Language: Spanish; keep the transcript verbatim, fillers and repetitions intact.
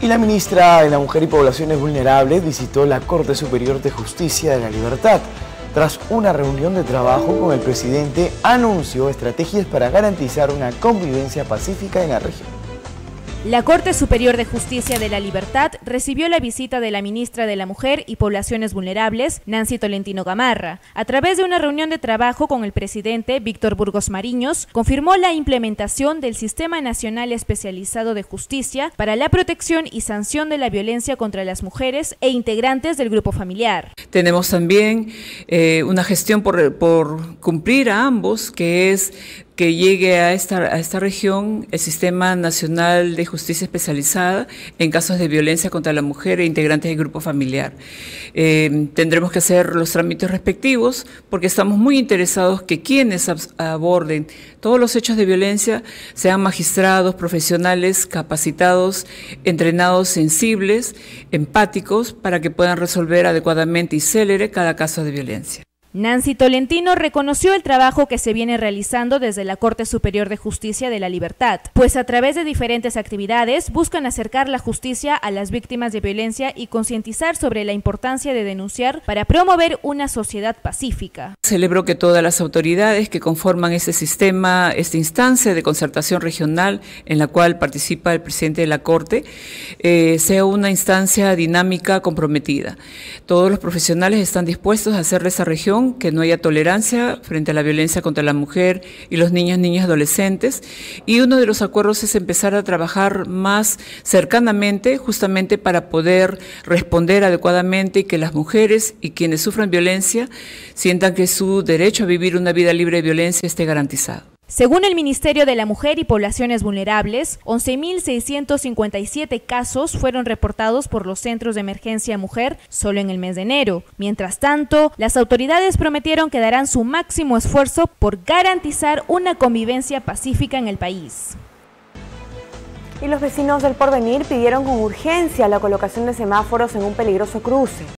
Y la ministra de la Mujer y Poblaciones Vulnerables visitó la Corte Superior de Justicia de la Libertad. Tras una reunión de trabajo con el presidente, anunció estrategias para garantizar una convivencia pacífica en la región. La Corte Superior de Justicia de la Libertad recibió la visita de la ministra de la Mujer y Poblaciones Vulnerables, Nancy Tolentino Gamarra. A través de una reunión de trabajo con el presidente, Víctor Burgos Mariños, confirmó la implementación del Sistema Nacional Especializado de Justicia para la protección y sanción de la violencia contra las mujeres e integrantes del grupo familiar. Tenemos también eh, una gestión por, por cumplir a ambos, que es que llegue a esta, a esta región el Sistema Nacional de Justicia Especializada en casos de violencia contra la mujer e integrantes del grupo familiar. Eh, tendremos que hacer los trámites respectivos porque estamos muy interesados que quienes aborden todos los hechos de violencia sean magistrados, profesionales, capacitados, entrenados, sensibles, empáticos, para que puedan resolver adecuadamente y célere cada caso de violencia. Nancy Tolentino reconoció el trabajo que se viene realizando desde la Corte Superior de Justicia de la Libertad, pues a través de diferentes actividades buscan acercar la justicia a las víctimas de violencia y concientizar sobre la importancia de denunciar para promover una sociedad pacífica. Celebro que todas las autoridades que conforman este sistema, esta instancia de concertación regional en la cual participa el presidente de la Corte, eh, sea una instancia dinámica comprometida. Todos los profesionales están dispuestos a hacer de esa región que no haya tolerancia frente a la violencia contra la mujer y los niños, niñas, adolescentes, y uno de los acuerdos es empezar a trabajar más cercanamente justamente para poder responder adecuadamente y que las mujeres y quienes sufran violencia sientan que su derecho a vivir una vida libre de violencia esté garantizado. Según el Ministerio de la Mujer y Poblaciones Vulnerables, once mil seiscientos cincuenta y siete casos fueron reportados por los centros de emergencia mujer solo en el mes de enero. Mientras tanto, las autoridades prometieron que darán su máximo esfuerzo por garantizar una convivencia pacífica en el país. Y los vecinos del Porvenir pidieron con urgencia la colocación de semáforos en un peligroso cruce.